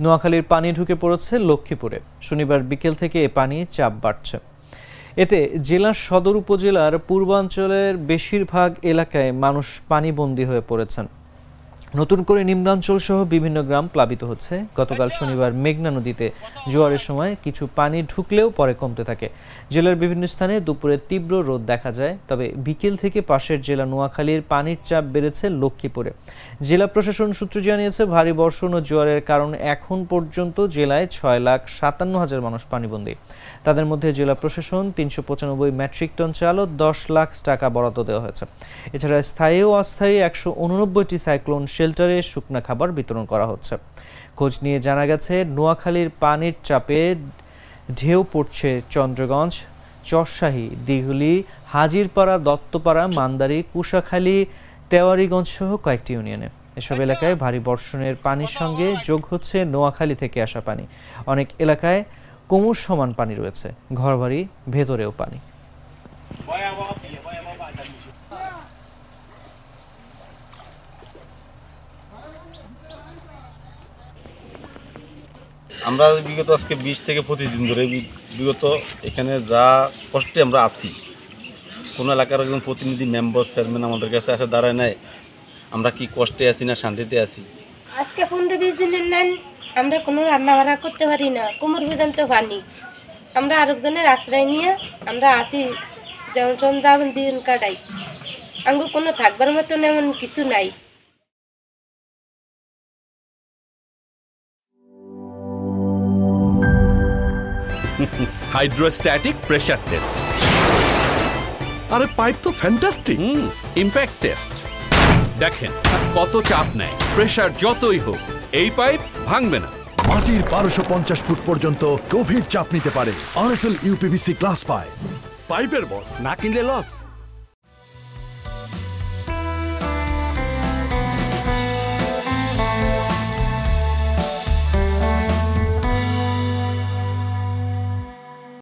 নোয়াখালীর পানি ঢুকে পড়েছে লক্ষ্মীপুরে। শনিবার বিকেল থেকে এ পানি চাপ বাড়ছে। এতে জেলার সদর উপজেলার পূর্বাঞ্চলের বেশিরভাগ এলাকায় মানুষ পানিবন্দী হয়ে পড়েছেন। নতুন করে নিম্নাঞ্চল সহ বিভিন্ন গ্রাম প্লাবিত হচ্ছে। গতকাল শনিবার মেঘনা নদীতে জোয়ারের সময় কিছু পানি ঢুকলেও পরে কমতে থাকে। জেলার বিভিন্ন স্থানে দুপুরে তীব্র রোদ দেখা যায়। তবে বিকেল থেকে পাশের জেলা নোয়াখালীর পানির চাপ বেড়েছে লক্ষ্মীপুরে। জেলা প্রশাসন সূত্র জানিয়েছে, ভারী বর্ষণ ও জোয়ারের কারণে এখন পর্যন্ত জেলায় 6,57,000 মানুষ পানিবন্দী। তাদের মধ্যে জেলা প্রশাসন 395 মেট্রিক টন চাল ও 10 লাখ টাকা বরাদ্দ দেওয়া হয়েছে। এছাড়া স্থায়ী ও অস্থায়ী 189টি সাইক্লোন শেল্টারে শুকনা খাবার বিতরণ করা হচ্ছে। খোঁজ নিয়ে জানা গেছে, নোয়াখালীর পানির চাপে ঢেউ পড়ছে চন্দ্রগঞ্জ, চরশাহী, দিঘলি, হাজিরপাড়া, দত্তপাড়া, মান্দারি, কুশাখালী, তেওয়ারীগঞ্জ সহ কয়েকটি ইউনিয়নে। এসব এলাকায় ভারী বর্ষণের পানির সঙ্গে যোগ হচ্ছে নোয়াখালী থেকে আসা পানি। অনেক এলাকায় কোমর সমান পানি রয়েছে, ঘরবাড়ি ভেতরেও পানি। আমরা বিগত আজকে 20 থেকে 25 দিন ধরে বিগত এখানে যা কষ্টে আমরা আছি, কোনো এলাকার একজন প্রতিনিধি মেম্বার চেয়ারম্যান আমাদের কাছে আসে দাঁড়ায় নাই আমরা কি কষ্টে আছি না শান্তিতে আছি। আজকে 15-20 দিনের নেন আমরা কোনো রান্না বান্না করতে পারি না, কোমর পর্যন্ত পানি। আমরা আরেকজনের আশ্রয় নিয়ে আমরা আছি, যেমন সন্ধ্যা দিন কাটাই। আঙ্গু কোনো থাকবার মতন এমন কিছু নাই। Hydrostatic pressure test. আরে পাইপ তো ফ্যান্টাস্টিক। Impact test. দেখেন কত চাপ নেয়, প্রেসার যতই হোক এই পাইপ ভাঙবে না। মাটির 1250 ফুট পর্যন্ত গভীর চাপ নিতে পারে RFL UPVC গ্লাস পাইপ। পাইপের বস, না কিনলে লস।